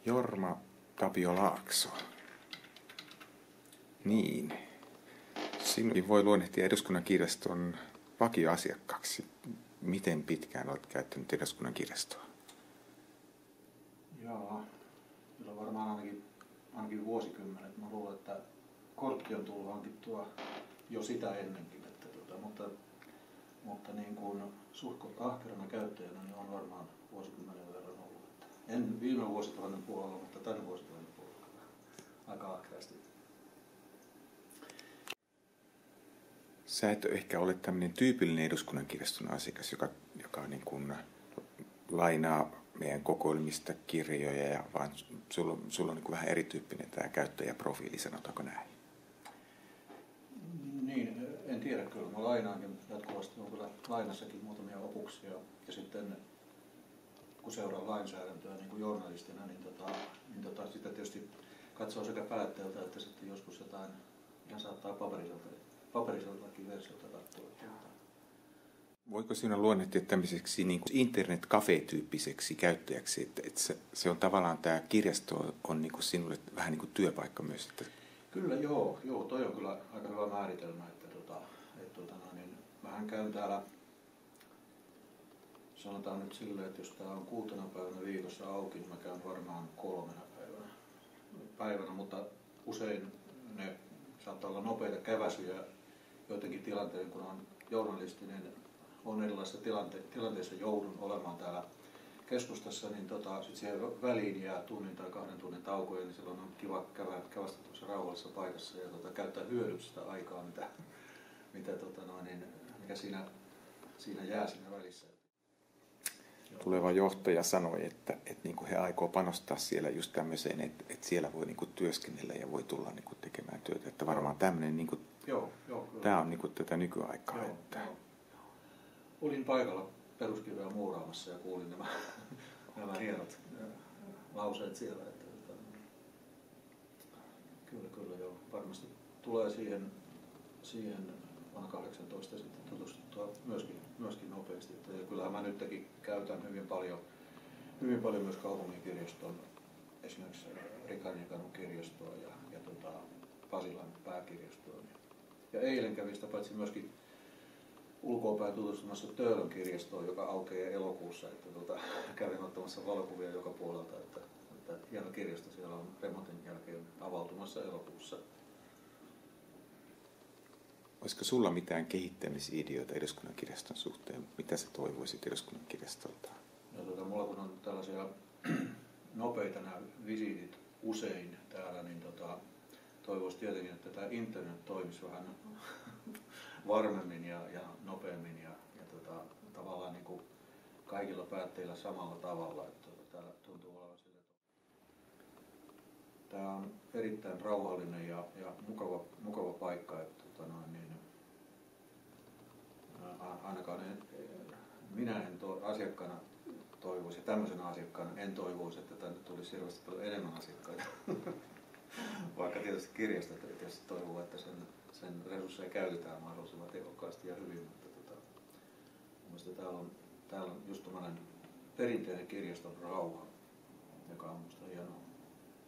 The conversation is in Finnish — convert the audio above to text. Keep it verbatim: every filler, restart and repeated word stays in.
Jorma Tapio Laakso. Niin. Sinunkin voi luonnehtia Eduskunnan kirjaston vakioasiakkaaksi. Miten pitkään olet käyttänyt Eduskunnan kirjastoa? Joo, kyllä varmaan ainakin, ainakin vuosikymmenet. Mä luulen, että kortti on tullut hankittua jo sitä ennenkin. Että tota, mutta mutta niin kuin suht ahkerana käyttäjänä niin on varmaan vuosikymmenen verran ollut. Että en viime vuosituhannen puolella, mutta tänä vuosituhannen puolella aika ahkerasti. Sä et ehkä ole tämmöinen tyypillinen Eduskunnan kirjaston asiakas, joka, joka niin kuin lainaa meidän kokoelmista kirjoja, ja vaan sulla, sulla on niin kuin vähän erityyppinen tämä käyttäjäprofiili, sanotaanko näin? Niin, en tiedä kyllä. Mä lainaankin jatkuvasti, on kyllä lainassakin muutamia opuksia, ja sitten kun seuraan lainsäädäntöä niin kuin journalistina, niin, tota, niin tota, sitä tietysti katsoo sekä päättäjältä että sitten joskus jotain, ihan saattaa paperiselta, paperiseltakin versiolta katsoa. Voiko siinä luonnehtia tämmöiseksi niin kuin internet-cafe-tyyppiseksi käyttäjäksi, että, että se, se on tavallaan tämä kirjasto on niin kuin sinulle vähän niin kuin työpaikka myös? Että... Kyllä joo, joo, toi on kyllä aika hyvä määritelmä, että, tota, että tota, niin, mähän käyn täällä, sanotaan nyt silleen, että jos tää on kuutena päivänä viikossa auki, niin mä käyn varmaan kolmena päivänä, päivänä mutta usein ne saattaa olla nopeita käväsyjä joidenkin tilanteiden, kun on journalistinen, on erilaisissa tilante- tilanteissa joudun olemaan täällä keskustassa, niin tota, sit siihen väliin jää tunnin tai kahden tunnin taukoja, niin silloin on kiva käydä, kävästä tuossa rauhallisessa paikassa ja tota, käyttää hyödyksi sitä aikaa, mitä, mitä, tota, noin, niin, mikä siinä, siinä jää siinä välissä. Tuleva johtaja sanoi, että, että niin kuin he aikoo panostaa siellä just tämmöiseen, että, että siellä voi niin kuin työskennellä ja voi tulla niin kuin tekemään työtä. Että varmaan tämmöinen, niin kuin, joo, joo, tämä on niin kuin tätä nykyaikaa. Joo, että... joo. Olin paikalla peruskirjaa muuraamassa ja kuulin nämä, nämä hienot lauseet siellä. Että, että, kyllä, kyllä joo. Varmasti tulee siihen, siihen vuonna kahdeksantoista sitten tutustuttua myöskin, myöskin nopeasti. Että, ja kyllähän mä nytkin käytän hyvin paljon, hyvin paljon myös kaupungin kirjaston, esimerkiksi Rikarnikadun kirjastoa ja, ja tota, Pasilan pääkirjastoa. Ja eilen kävi sitä paitsi myöskin ulkoapäin tutustumassa Töölön kirjastoon, joka aukeaa elokuussa, että tuota, kävin ottamassa valokuvia joka puolelta, että, että hieno kirjasto siellä on remontin jälkeen avautumassa elokuussa. Olisiko sulla mitään kehittämisideoita Eduskunnan kirjaston suhteen? Mitä sä toivoisit Eduskunnan kirjastolta? No, tuota, mulla kun on tällaisia nopeita nämä visiitit usein täällä, niin tota, toivoisin tietenkin, että tämä internet toimisi vähän varmemmin ja, ja nopeammin ja, ja tota, tavallaan niin kuin kaikilla päättäjillä samalla tavalla. Että, tota, täällä tuntuu olevan sille, että tämä on erittäin rauhallinen ja, ja mukava, mukava paikka. Että, tota, noin, niin, ainakaan en, minä en to, asiakkaana toivoisi, ja tämmöisenä asiakkaana en toivoisi, että tänne tulisi hirveästi paljon enemmän asiakkaita. Vaikka tietysti kirjastot tietysti toivoo, että sen, sen resursseja käytetään mahdollisimman tehokkaasti ja hyvin, mutta tota, mielestäni täällä on, täällä on just tämmöinen perinteinen kirjaston rauha, joka on minusta hienoa.